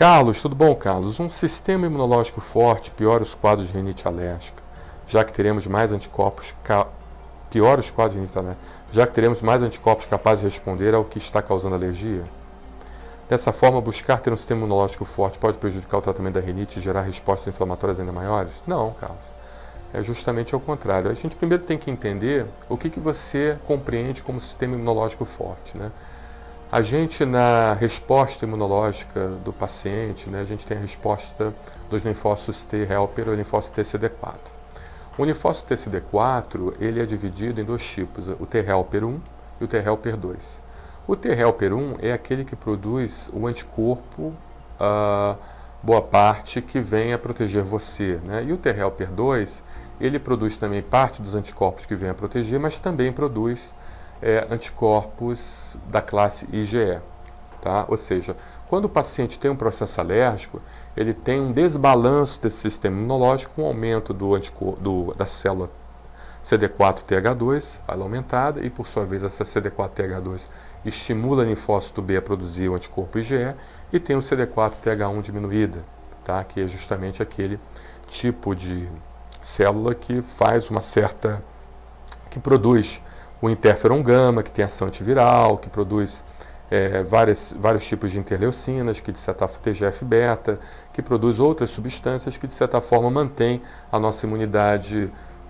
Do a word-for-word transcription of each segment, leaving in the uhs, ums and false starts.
Carlos, tudo bom, Carlos? Um sistema imunológico forte piora os quadros de rinite alérgica, já que teremos mais anticorpos, ca... piora os quadros de rinite alérgica, já que teremos mais anticorpos capazes de responder ao que está causando alergia? Dessa forma, buscar ter um sistema imunológico forte pode prejudicar o tratamento da rinite e gerar respostas inflamatórias ainda maiores? Não, Carlos. É justamente ao contrário. A gente primeiro tem que entender o que, que você compreende como sistema imunológico forte, né? A gente, na resposta imunológica do paciente, né, a gente tem a resposta dos linfócitos T helper ou linfócitos T C D quatro. O linfócito T C D quatro, ele é dividido em dois tipos, o T helper um e o T helper dois. O T helper um é aquele que produz o anticorpo, uh, boa parte, que vem a proteger você, né? E o T helper dois, ele produz também parte dos anticorpos que vem a proteger, mas também produz é, anticorpos da classe I G E. Tá? Ou seja, quando o paciente tem um processo alérgico, ele tem um desbalanço desse sistema imunológico, um aumento do anticor do, da célula C D quatro T H dois, ela aumentada, e por sua vez essa C D quatro T H dois estimula o linfócito B a produzir o anticorpo I G E, e tem o C D quatro T H um diminuída, tá? Que é justamente aquele tipo de célula que faz uma certa, que produz o interferon gama, que tem ação antiviral, que produz é, várias, vários tipos de interleucinas, que de certa forma T G F beta, que produz outras substâncias que de certa forma mantém a nossa imunidade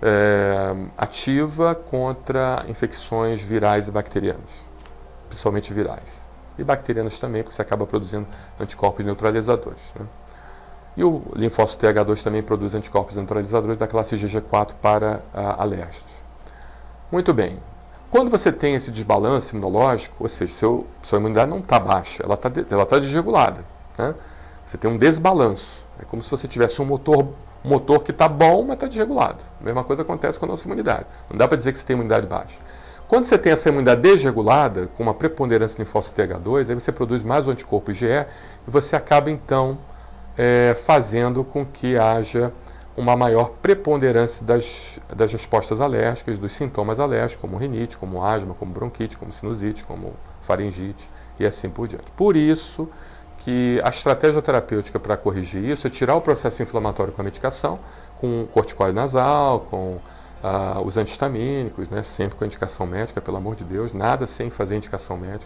é, ativa contra infecções virais e bacterianas, principalmente virais. E bacterianas também, porque você acaba produzindo anticorpos neutralizadores, né? E o linfócito T H dois também produz anticorpos neutralizadores da classe G G quatro para uh, alérgicos. Muito bem. Quando você tem esse desbalanço imunológico, ou seja, seu, sua imunidade não está baixa, ela está ela tá desregulada, né? Você tem um desbalanço. É como se você tivesse um motor, um motor que está bom, mas está desregulado. A mesma coisa acontece com a nossa imunidade. Não dá para dizer que você tem imunidade baixa. Quando você tem essa imunidade desregulada, com uma preponderância de linfócito T H dois, aí você produz mais o anticorpo I G E e você acaba, então, É, fazendo com que haja uma maior preponderância das, das respostas alérgicas, dos sintomas alérgicos, como rinite, como asma, como bronquite, como sinusite, como faringite e assim por diante. Por isso que a estratégia terapêutica para corrigir isso é tirar o processo inflamatório com a medicação, com corticoide nasal, com ah, os antihistamínicos, né, sempre com indicação médica, pelo amor de Deus, nada sem fazer indicação médica.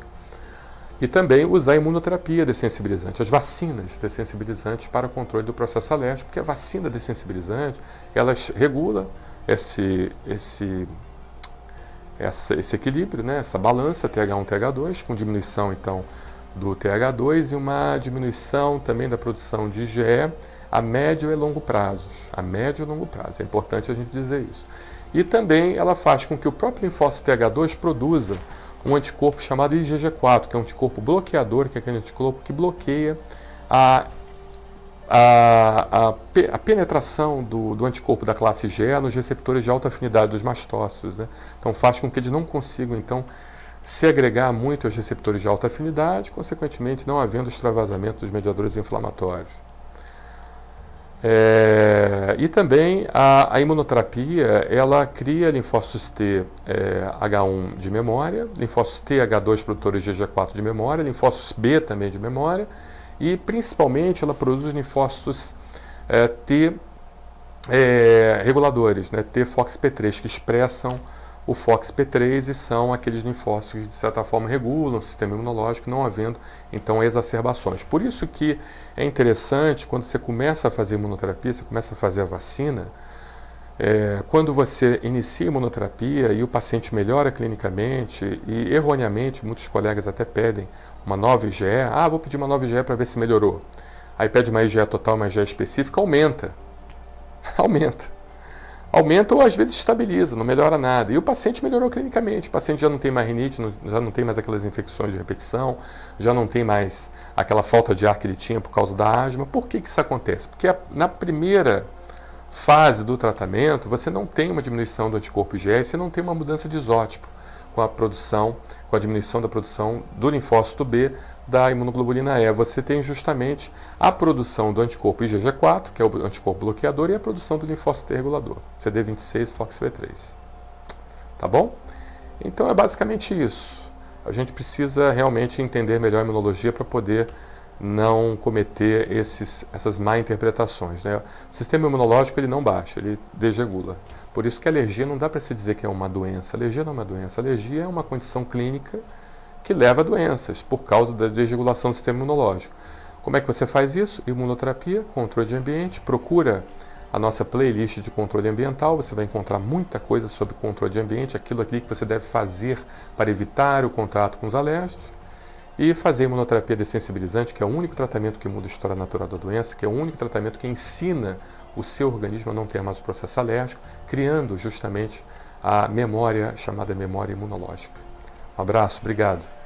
E também usar a imunoterapia dessensibilizante, as vacinas dessensibilizantes para o controle do processo alérgico, porque a vacina dessensibilizante, ela regula esse, esse, essa, esse equilíbrio, né, essa balança T H um T H dois, com diminuição então do T H dois e uma diminuição também da produção de I G E a médio e longo prazos, a médio e longo prazo, é importante a gente dizer isso. E também ela faz com que o próprio linfócito T H dois produza um anticorpo chamado I G G quatro, que é um anticorpo bloqueador, que é aquele anticorpo que bloqueia a, a, a, a penetração do, do anticorpo da classe I G E nos receptores de alta afinidade dos mastócitos, né? Então faz com que eles não consigam então se agregar muito aos receptores de alta afinidade, consequentemente não havendo extravasamento dos mediadores inflamatórios. É, e também a, a imunoterapia, ela cria linfócitos T é, H um de memória, linfócitos T H dois produtores G G quatro de memória, linfócitos B também de memória, e principalmente ela produz linfócitos é, T é, reguladores, né, T F O X P três, que expressam o F O X P três e são aqueles linfócitos que de certa forma regulam o sistema imunológico, não havendo então exacerbações. Por isso que é interessante, quando você começa a fazer imunoterapia, você começa a fazer a vacina, é, quando você inicia a imunoterapia e o paciente melhora clinicamente, e erroneamente muitos colegas até pedem uma nova I G E, ah, vou pedir uma nova I G E para ver se melhorou. Aí pede uma I G E total, uma I G E específica, aumenta. Aumenta. Aumenta ou às vezes estabiliza, não melhora nada. E o paciente melhorou clinicamente. O paciente já não tem mais rinite, não, já não tem mais aquelas infecções de repetição, já não tem mais aquela falta de ar que ele tinha por causa da asma. Por que que isso acontece? Porque a, na primeira fase do tratamento, você não tem uma diminuição do anticorpo I G E, você não tem uma mudança de isótipo com a produção, com a diminuição da produção do linfócito B da imunoglobulina E. Você tem justamente a produção do anticorpo I G G quatro, que é o anticorpo bloqueador, e a produção do linfócito T regulador, C D vinte e seis, F O X P três. Tá bom? Então é basicamente isso. A gente precisa realmente entender melhor a imunologia para poder não cometer esses, essas má interpretações, né? O sistema imunológico ele não baixa, ele desregula. Por isso que a alergia não dá para se dizer que é uma doença. A alergia não é uma doença. A alergia é uma condição clínica que leva a doenças por causa da desregulação do sistema imunológico. Como é que você faz isso? Imunoterapia, controle de ambiente, procura a nossa playlist de controle ambiental, você vai encontrar muita coisa sobre controle de ambiente, aquilo aqui que você deve fazer para evitar o contato com os alérgicos, e fazer imunoterapia dessensibilizante, que é o único tratamento que muda a história natural da doença, que é o único tratamento que ensina o seu organismo a não ter mais o processo alérgico, criando justamente a memória chamada memória imunológica. Um abraço, obrigado.